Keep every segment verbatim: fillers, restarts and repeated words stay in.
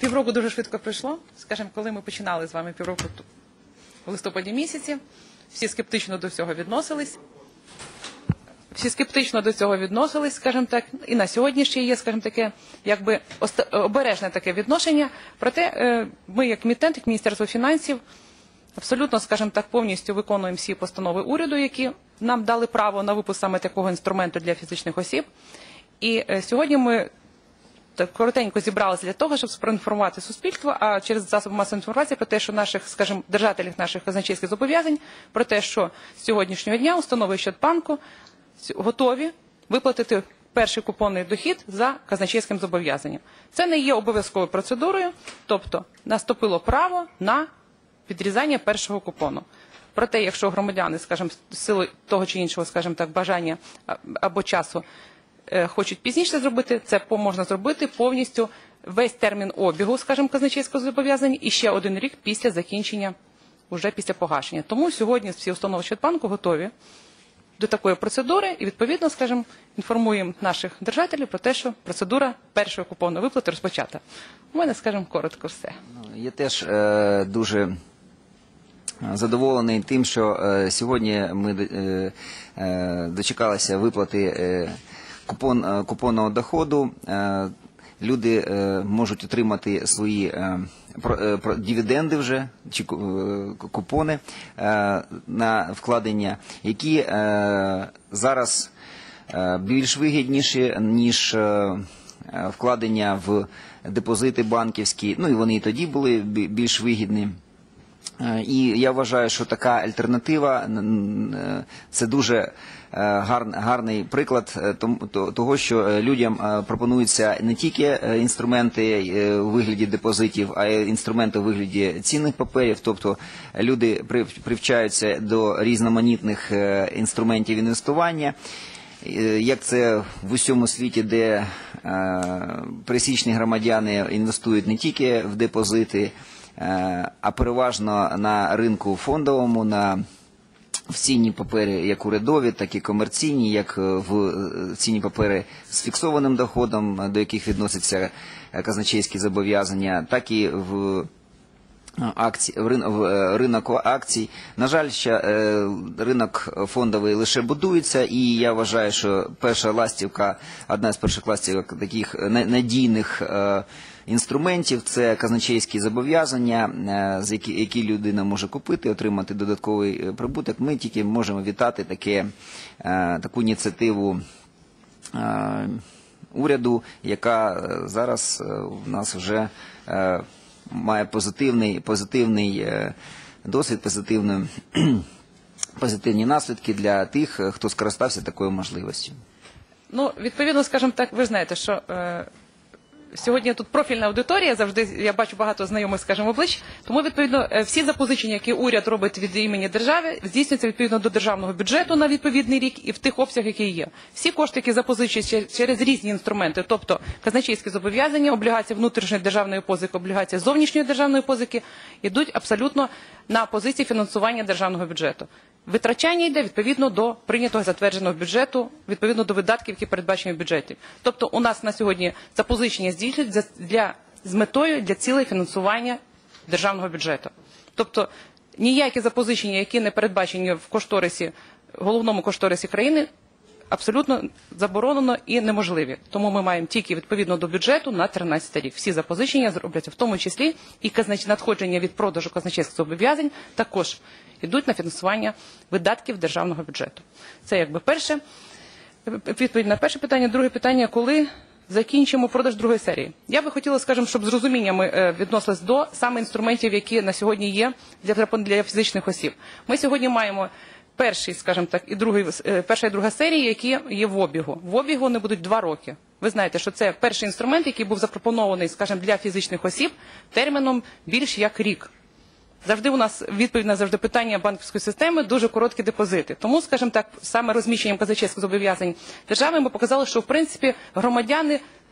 Півроку дуже швидко пройшло. Скажімо, коли ми починали з вами півроку в листопаді місяці, всі скептично до всього відносились. Всі скептично до цього відносились, скажімо так, і на сьогодні ще є, скажімо таке, якби обережне таке відношення. Проте ми, як емітент, як Міністерство фінансів, абсолютно, скажімо так, повністю виконуємо всі постанови уряду, які нам дали право на випуск саме такого інструменту для фізичних осіб. І сьогодні ми так коротенько зібралися для того, щоб проінформувати суспільство, а через засоби масової інформації про те, що наших, скажімо, держателів наших казначейських зобов'язань, про те, що з сьогоднішнього дня установи Щодбанку готові виплатити перший купонний дохід за казначейським зобов'язанням. Це не є обов'язковою процедурою, тобто наступило право на підрізання першого купону. Проте, якщо громадяни, скажімо, з сили того чи іншого, скажімо так, бажання або часу хочуть пізніше зробити, це можна зробити повністю весь термін обігу, скажімо, казначейського зобов'язання і ще один рік після закінчення, вже після погашення. Тому сьогодні всі установи Щодбанку готові до такої процедури і, відповідно, скажімо, інформуємо наших держателів про те, що процедура першої купонної виплати розпочата. У мене, скажімо, коротко все. Я теж е, дуже задоволений тим, що е, сьогодні ми е, е, дочекалися виплати е, купон, е, купонного доходу. Е, люди е, можуть отримати свої е, про, про, дивіденди вже, чи купони е, на вкладення, які е, зараз е, більш вигідніші, ніж е, вкладення в депозити банківські, ну і вони і тоді були більш вигідні. І я вважаю, що така альтернатива – це дуже гарний приклад того, що людям пропонуються не тільки інструменти у вигляді депозитів, а й інструменти у вигляді цінних паперів. Тобто люди привчаються до різноманітних інструментів інвестування, як це в усьому світі, де пересічні громадяни інвестують не тільки в депозити, а переважно на ринку фондовому, на в цінні папери як урядові, так і комерційні, як в цінні папери з фіксованим доходом, до яких відносяться казначейські зобов'язання, так і в акцій, в ринок акцій. На жаль, ще ринок фондовий лише будується, і я вважаю, що перша ластівка, одна з перших ластівок таких надійних інструментів – це казначейські зобов'язання, які, які людина може купити, отримати додатковий прибуток. Ми тільки можемо вітати таке, таку ініціативу уряду, яка зараз у нас вже має позитивний, позитивний досвід, позитивний, позитивні наслідки для тих, хто скористався такою можливістю. Ну, відповідно, скажімо так, ви знаєте, що е, сьогодні тут профільна аудиторія, завжди я бачу багато знайомих, скажімо, облич, тому, відповідно, всі запозичення, які уряд робить від імені держави, здійснюються відповідно до державного бюджету на відповідний рік і в тих обсягах, які є. Всі кошти, які запозичують через різні інструменти, тобто казначейські зобов'язання, облігації внутрішньої державної позики, облігації зовнішньої державної позики, йдуть абсолютно на позиції фінансування державного бюджету. Витрачання йде відповідно до прийнятого затвердженого бюджету, відповідно до видатків, які передбачені в бюджеті. Тобто у нас на сьогодні запозичення здійснюють для, з метою для цілей фінансування державного бюджету. Тобто ніякі запозичення, які не передбачені в кошторисі, головному кошторисі країни, абсолютно заборонено і неможливі. Тому ми маємо тільки відповідно до бюджету на тринадцятий рік. Всі запозичення зробляться в тому числі і надходження від продажу казначейських зобов'язань також йдуть на фінансування видатків державного бюджету. Це якби перше, відповідь на перше питання. Друге питання, коли закінчимо продаж другої серії. Я би хотіла, скажімо, щоб з розумінням ми відносились до саме інструментів, які на сьогодні є для, для фізичних осіб. Ми сьогодні маємо перший, скажімо так, і другий, перша і друга серії, які є в обігу. В обігу вони будуть два роки. Ви знаєте, що це перший інструмент, який був запропонований, скажімо, для фізичних осіб терміном більш як рік. Завжди у нас відповідь на завжди питання банківської системи – дуже короткі депозити. Тому, скажімо так, саме розміщенням казначейських зобов'язань держави ми показали, що, в принципі, громадяни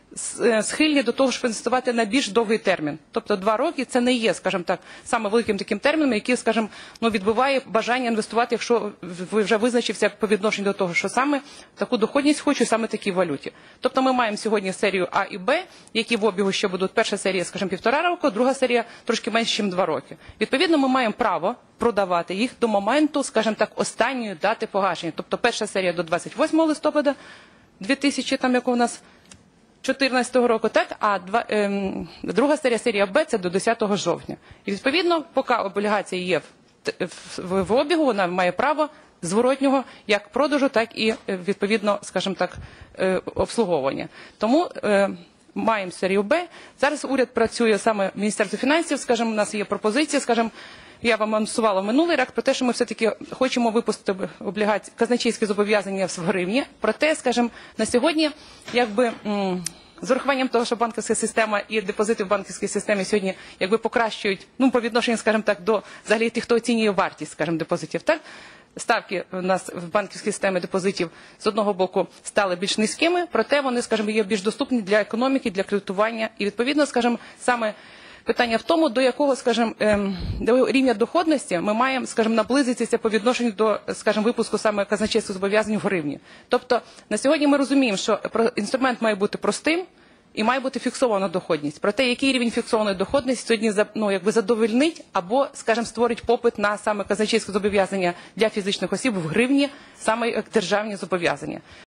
схильні до того, щоб інвестувати на більш довгий термін. Тобто два роки це не є, скажімо так, саме великим таким терміном, який, скажімо, ну, відбиває бажання інвестувати, якщо ви вже визначився по відношенню до того, що саме таку доходність хочу, саме такій валюті. Тобто ми маємо сьогодні серію А і Б, які в обігу ще будуть. Перша серія, скажімо, півтора року, друга серія трошки менше, ніж два роки. Відповідно, ми маємо право продавати їх до моменту, скажімо так, останньої дати погашення. Тобто перша серія до двадцять восьмого листопада дві тисячі, там, як у нас, чотирнадцятого року, так, а два, ем, друга серія, серія Б, це до десятого жовтня. І відповідно, поки облігація є в, в, в обігу, вона має право зворотнього як продажу, так і відповідно, скажімо так, е, обслуговування. Тому е, маємо серію Б. Зараз уряд працює саме Міністерство фінансів, скажімо, у нас є пропозиція, скажімо, я вам анонсувала минулий рік про те, що ми все-таки хочемо випустити облігації, казначейські зобов'язання в гривні. Проте, скажімо, на сьогодні, якби, м, з урахуванням того, що банківська система і депозити в банківській системі сьогодні, якби, покращують, ну, по відношенню, скажімо так, до, взагалі, тих, хто оцінює вартість, скажімо, депозитів, так? Ставки у нас в банківській системі депозитів з одного боку стали більш низькими, проте вони, скажімо, є більш доступні для економіки, для кредитування. І, відповідно, скажімо, саме питання в тому, до якого, скажімо, до рівня доходності ми маємо, скажімо, наблизитися по відношенню до, скажімо, випуску саме казначейських зобов'язань в гривні. Тобто, на сьогодні ми розуміємо, що інструмент має бути простим і має бути фіксована доходність. Проте, який рівень фіксованої доходності сьогодні, ну, якби задовольнить або, скажімо, створить попит на саме казначейське зобов'язання для фізичних осіб в гривні, саме як державні зобов'язання.